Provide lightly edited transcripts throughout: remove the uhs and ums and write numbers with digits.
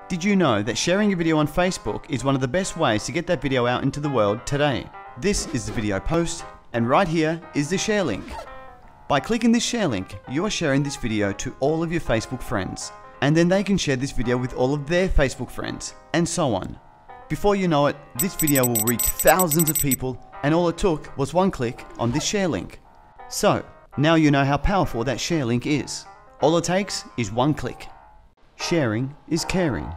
Did you know that sharing a video on Facebook is one of the best ways to get that video out into the world today? This is the video post, and right here is the share link. By clicking this share link, you are sharing this video to all of your Facebook friends, and then they can share this video with all of their Facebook friends, and so on. Before you know it, this video will reach thousands of people, and all it took was one click on this share link. So, now you know how powerful that share link is. All it takes is one click. Sharing is caring.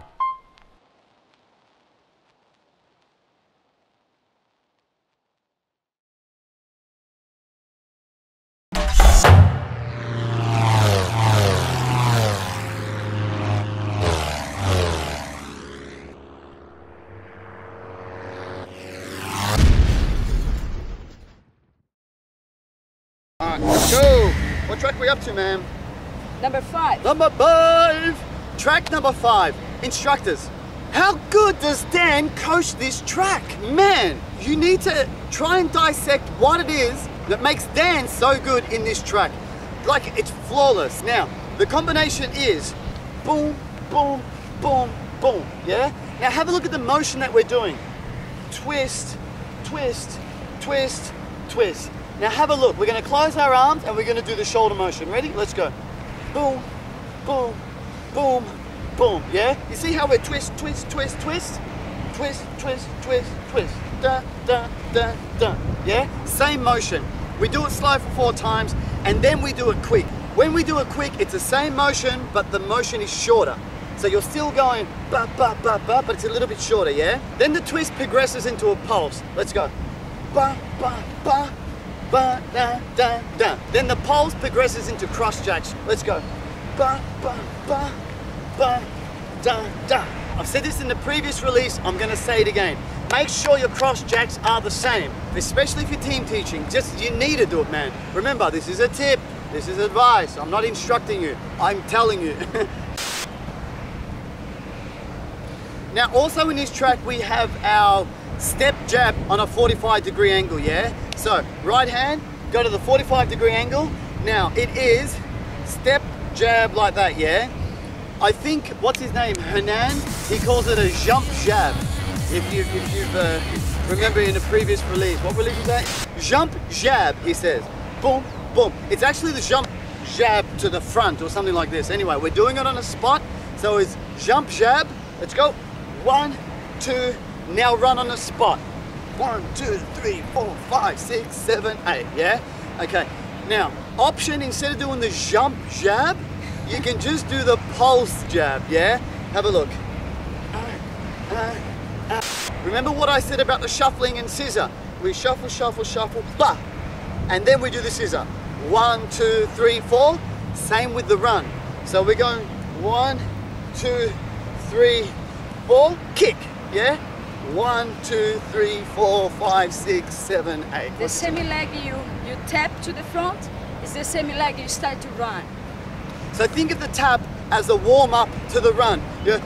Alright, let's go! What track are we up to, ma'am? Number 5. Number 5! Track number 5, instructors. How good does Dan coach this track? Man, you need to try and dissect what it is that makes Dan so good in this track. Like, it's flawless. Now, the combination is boom, boom, boom, boom, yeah? Now have a look at the motion that we're doing. Twist, twist, twist, twist. Now have a look. We're going to close our arms and we're going to do the shoulder motion. Ready? Let's go. Boom, boom, boom, boom. Yeah? You see how we're twist, twist, twist, twist? Twist, twist, twist, twist. Da, da, da, da. Yeah? Same motion. We do it slow for 4 times and then we do it quick. When we do it quick, it's the same motion, but the motion is shorter. So you're still going ba, ba, ba, ba, but it's a little bit shorter, yeah? Then the twist progresses into a pulse. Let's go. Ba, ba, ba. Ba, da, da, da. Then the pulse progresses into cross jacks. Let's go. Ba, ba, ba, ba, da, da. I've said this in the previous release, I'm gonna say it again. Make sure your cross jacks are the same, especially if you're team teaching. You need to do it, man. Remember, this is a tip, this is advice. I'm not instructing you, I'm telling you. Now, also in this track, we have our step jab on a 45-degree angle, yeah? So, right hand, go to the 45-degree angle. Now, it is step jab like that, yeah? I think, what's his name, Hernan? He calls it a jump jab. If you remember in the previous release. What release was that? Jump jab, he says. Boom, boom. It's actually the jump jab to the front or something like this. Anyway, we're doing it on a spot. So it's jump jab. Let's go. 1, 2, now run on the spot. 1, 2, 3, 4, 5, 6, 7, 8, yeah? Okay, now, option, instead of doing the jump jab, you can just do the pulse jab, yeah? Have a look. Remember what I said about the shuffling and scissor? We shuffle, shuffle, shuffle, blah, and then we do the scissor. 1, 2, 3, 4, same with the run. So we're going 1, 2, 3, 4, kick, yeah? 1, 2, 3, 4, 5, 6, 7, 8. The semi-leg you tap to the front is the semi-leg you start to run. So think of the tap as a warm-up to the run. Yeah.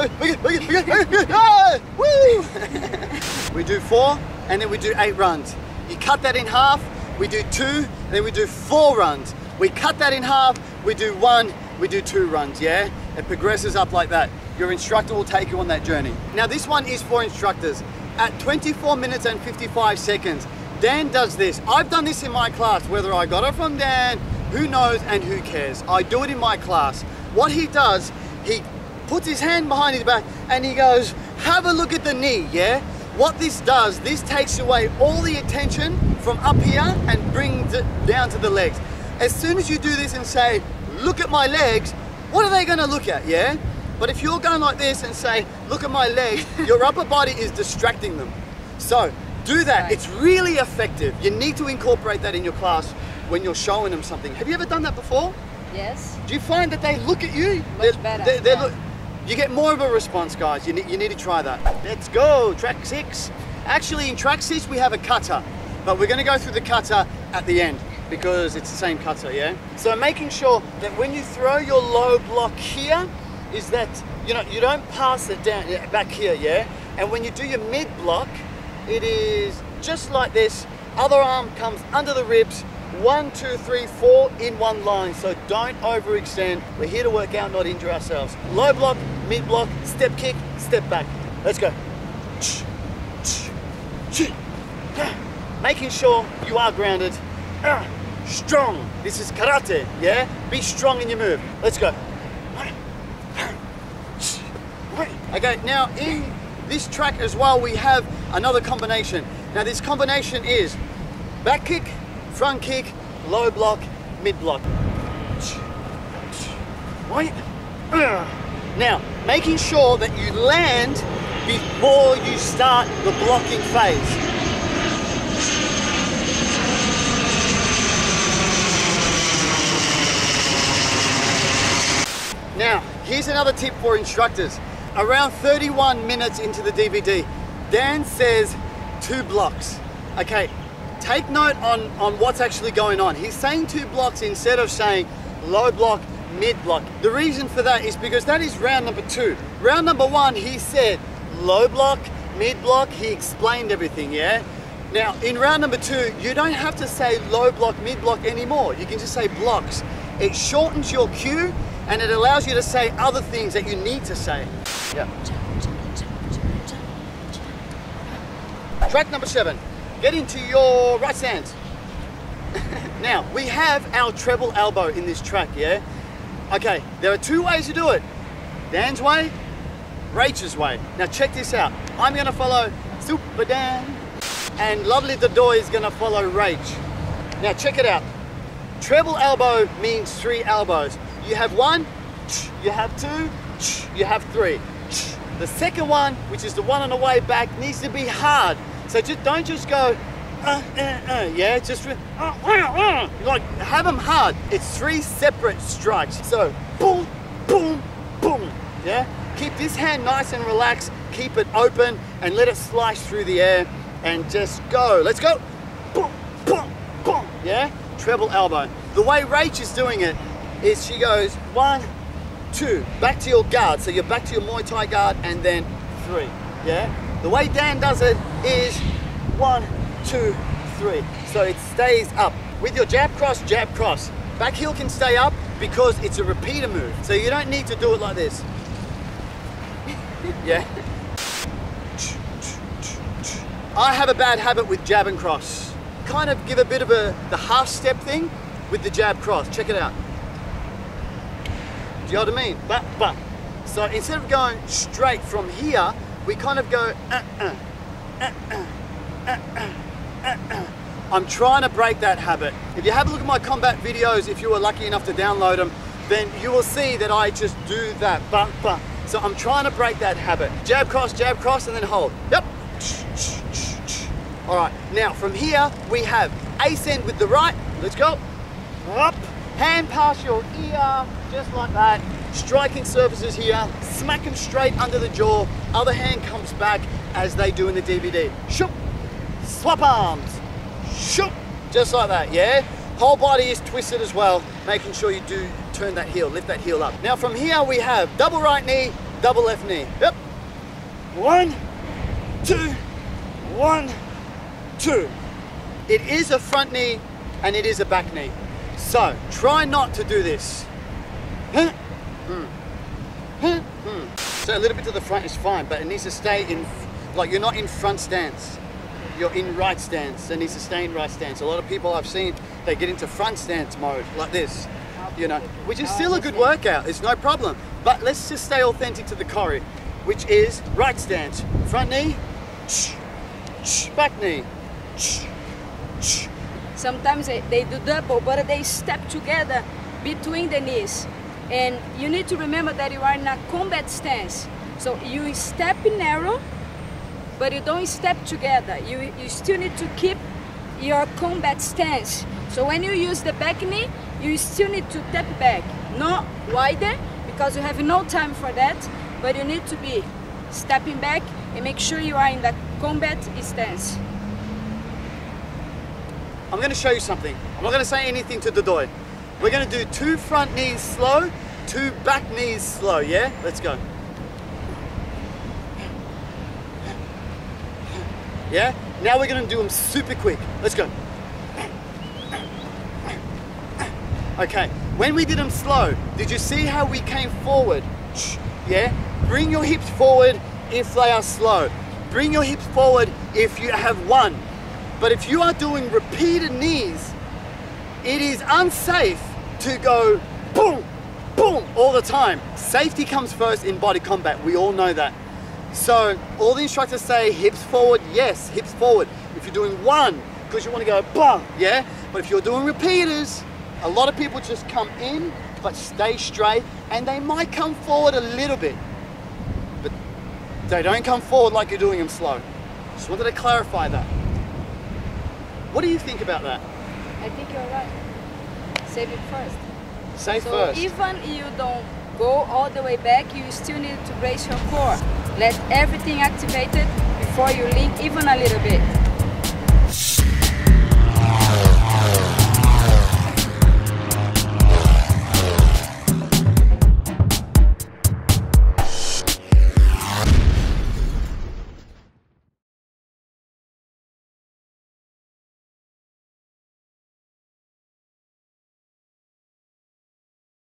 We do 4 and then we do 8 runs. You cut that in half, we do 2, and then we do 4 runs. We cut that in half, we do 1, we do 2 runs, yeah? It progresses up like that. Your instructor will take you on that journey. Now this one is for instructors. At 24 minutes and 55 seconds, Dan does this. I've done this in my class, whether I got it from Dan, who knows and who cares. I do it in my class. What he does, he puts his hand behind his back and he goes, have a look at the knee, yeah? What this does, this takes away all the attention from up here and brings it down to the legs. As soon as you do this and say, look at my legs, what are they gonna look at, yeah? But if you're going like this and say, look at my legs, your upper body is distracting them. So do that, Right. It's really effective. You need to incorporate that in your class when you're showing them something. Have you ever done that before? Yes. Do you find that they look at you? Much better, yeah. You get more of a response, guys. You need to try that. Let's go, track 6. Actually, in track 6, we have a cutter, but we're gonna go through the cutter at the end because it's the same cutter, yeah? So making sure that when you throw your low block here, is that, you know, you don't pass it down back here, yeah? And when you do your mid block, it is just like this. Other arm comes under the ribs, 1, 2, 3, 4 in one line. So don't overextend. We're here to work out, not injure ourselves. Low block, mid block, step kick, step back. Let's go. Making sure you are grounded. Strong. This is karate, yeah? Be strong in your move. Let's go. Okay, now in this track as well, we have another combination. Now this combination is back kick, front kick, low block, mid block. Now, making sure that you land before you start the blocking phase. Now, here's another tip for instructors. Around 31 minutes into the DVD, Dan says 2 blocks. Okay, take note on what's actually going on. He's saying 2 blocks instead of saying low block, mid block. The reason for that is because that is round number 2. Round number 1, he said low block, mid block, he explained everything, yeah? Now, in round number 2, you don't have to say low block, mid block anymore. You can just say blocks. It shortens your cue and it allows you to say other things that you need to say. Yeah. Track number 7, get into your right stance. Now, we have our treble elbow in this track, yeah? Okay, there are 2 ways to do it. Dan's way, Rachel's way. Now check this out. I'm gonna follow Super Dan, and Lovely Dodoy is gonna follow Rach. Now check it out. Treble elbow means 3 elbows. You have 1, you have 2, you have 3. The second one, which is the one on the way back, needs to be hard. So don't just go, yeah, just like have them hard. It's 3 separate strikes. So boom, boom, boom, yeah? Keep this hand nice and relaxed, keep it open and let it slice through the air and just go. Let's go, boom, boom, boom, yeah? Treble elbow. The way Rach is doing it is she goes 1, 2, back to your guard. So you're back to your Muay Thai guard and then 3, yeah? The way Dan does it is 1, 2, 3. So it stays up. With your jab cross, jab cross. Back heel can stay up because it's a repeater move. So you don't need to do it like this. Yeah? I have a bad habit with jab and cross. Kind of give a bit of the half step thing with the jab cross. Check it out. Do you know what I mean? But. So instead of going straight from here, we kind of go I'm trying to break that habit. If you have a look at my combat videos, if you were lucky enough to download them, then you will see that I just do that. So I'm trying to break that habit. Jab, cross, and then hold. Yep. All right, now from here, we have ascend with the right. Let's go. Up. Hand past your ear, just like that. Striking surfaces here, smack them straight under the jaw. Other hand comes back as they do in the DVD. Shoop. Swap arms. Shoop. Just like that, yeah? Whole body is twisted as well, making sure you do turn that heel, lift that heel up. Now from here we have double right knee, double left knee. Yep. 1, 2, 1, 2. It is a front knee and it is a back knee. So try not to do this. So a little bit to the front is fine, but it needs to stay in, like you're not in front stance. You're in right stance. It needs to stay in right stance. A lot of people I've seen, they get into front stance mode like this, you know, which is still a good workout. It's no problem. But let's just stay authentic to the Kori, which is right stance. Front knee, back knee. Sometimes they do double, but they step together between the knees. And you need to remember that you are in a combat stance. So you step narrow, but you don't step together. You still need to keep your combat stance. So when you use the back knee, you still need to step back. Not wider, because you have no time for that, but you need to be stepping back and make sure you are in the combat stance. I'm going to show you something. I'm not going to say anything to Dodoy. We're going to do 2 front knees slow, 2 back knees slow, yeah? Let's go. Yeah? Now we're going to do them super quick. Let's go. Okay, when we did them slow, did you see how we came forward? Yeah? Bring your hips forward if they are slow. Bring your hips forward if you have one. But if you are doing repeated knees, it is unsafe to go boom, boom all the time. Safety comes first in body combat, we all know that. So all the instructors say hips forward, yes, hips forward. If you're doing one, because you want to go bum, yeah? But if you're doing repeaters, a lot of people just come in, but stay straight, and they might come forward a little bit, but they don't come forward like you're doing them slow. Just wanted to clarify that. What do you think about that? I think you're right. Save it first. Save So first. even you don't go all the way back, you still need to brace your core. Let everything activated before you lean even a little bit.